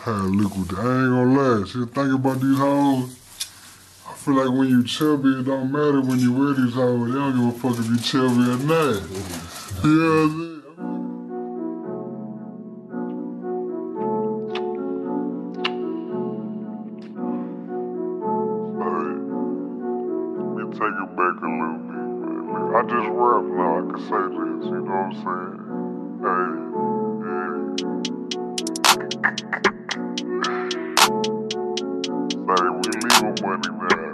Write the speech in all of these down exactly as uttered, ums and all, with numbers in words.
had liquid. I ain't gonna lie. See, the thing about these hoes, I feel like when you chubby, it don't matter when you wear these hoes. They don't give a fuck if you chubby or not. You know what I'm saying? Take it back a little bit, man. I just rap now, I can say this, you know what I'm saying? Hey, yeah. Say, we leaving money now,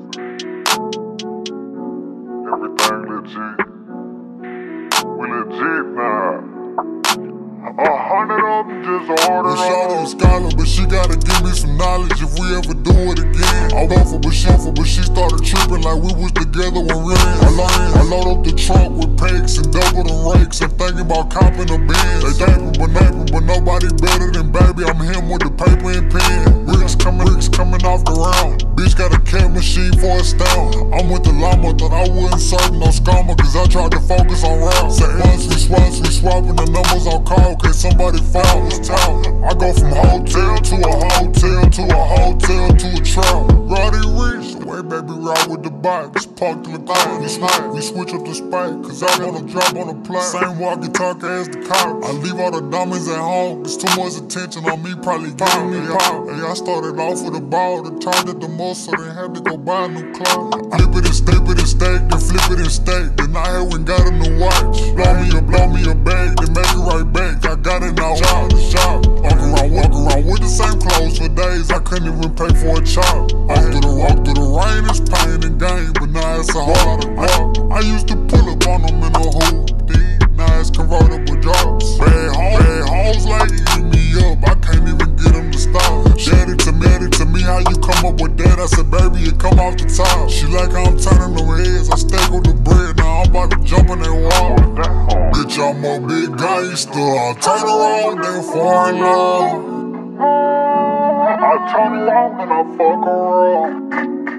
man. Everything legit. We legit now. A hundred of them just ordered on. Shawty a scholar, but she gotta give me some knowledge if we ever do it again. I want for but she for, but she started tripping like we was together when we ran. I load, I load up the trunk with pegs and double the rakes. I'm thinking about copping a Benz. They dapper but napper, but nobody better than baby. I'm him with the paper and pen. Ricks coming, ricks coming off the round. Bitch got a cat machine for a stamp. I'm with the llama, thought I wouldn't serve no scammer, cause I tried to focus on routes. Say once we swap, we swapping the numbers on call, cause somebody found was tout. I go from hotel to a hotel to a hotel to a trap. Roddy Rich, the way baby ride with the bikes. Parked in the car in the night. We switch up the spike, cause I wanna drop on the plane. Same walkie talkie as the cops. I leave all the diamonds at home. There's too much attention on me, probably getting me pop. Hey, I started off with a ball, then turned it to muscle, then had to go buy a new clock. Flip it and stape it and steak, then flip it and steak. Then I had went got a new watch. Blow me a, blow me a bag, then make it right back. I got it now, job, job. Walk around, walk around with the same clothes for days. I couldn't even pay for a chop. Walk through the, walk through the rain, it's pain and gain, but now it's a whole lot of guap. I used to pull up on them in a hoopty. Now it's convertible drops. Bad hoes, bad hoes like eating me up. I can't even get them to stop. Daddy to me, daddy to me, how you come up with that? I said, baby, it come off the top. She like how I'm turning them heads. I stack with the bread, now I'm about to jump in that wall. Bitch, I'm a big gangster. I turn around, then fall in love. I turn around and I fuck around.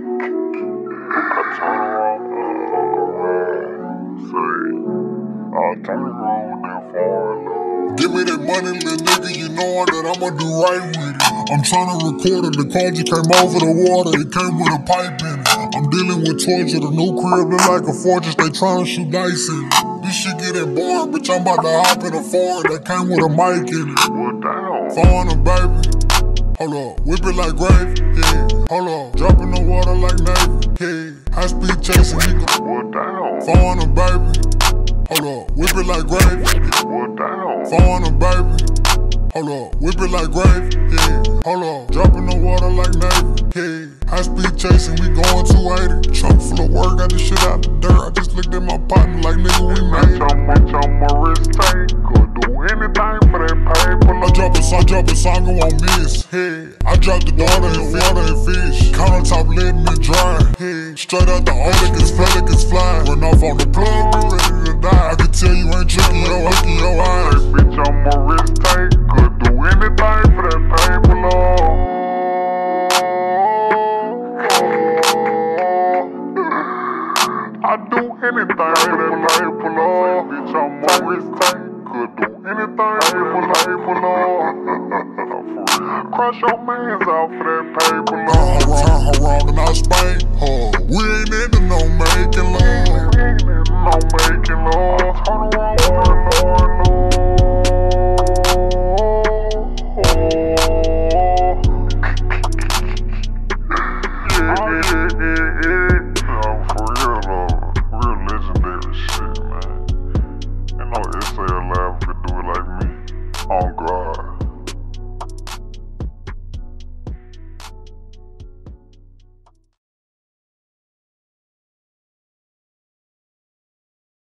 I turn around and I fuck around. Say, I turn around and fall in love. Give me that money, little nigga, you know that I'ma do right with it. I'm tryna record it, the car just came over the water, it came with a pipe in it. I'm dealing with torture, the new crib look like a fortress, they tryna shoot dice in it. This shit getting boring, bitch, I'm about to hop in a foreign that came with a mic in it. What down? Foreigner, baby. Hold up, whip it like gravy, yeah. Hold up, drop in the water like Navy, yeah. High speed chasing, nigga. What down? Foreigner, baby. Hold up, whip it like gravy. What down? Foreigner, baby. Hold up, whip it like gravy, yeah. Hold up, drop in the water like Navy, yeah. High speed chasing, we going two eighty. Trunk full of work, got this shit out the dirt. I just looked at my partner like, nigga, we made it. How much on my wrist tank? Could do anything for that paper. I drop a song, drop a song, I won't miss. Hey, I dropped the daughter and water and fish. Countertop letting it dry. Hey, straight out the Olicus, Felicus fly. Run off on the plug, we ready to die. I can tell you ain't tricking your, looking your eyes. Hey, bitch, on my wrist tank. Could do anything for that paper, Lord. I do anything for that paper, Lord. Bitch, on my wrist tank. Could do anything for that paper, Lord. Crush your mans out for that paper, Lord. Turn her wrong and I spank her. We ain't into no making love. We ain't into no making love. Turn around, Lord, Lord, Lord. Yeah, yeah, yeah, yeah.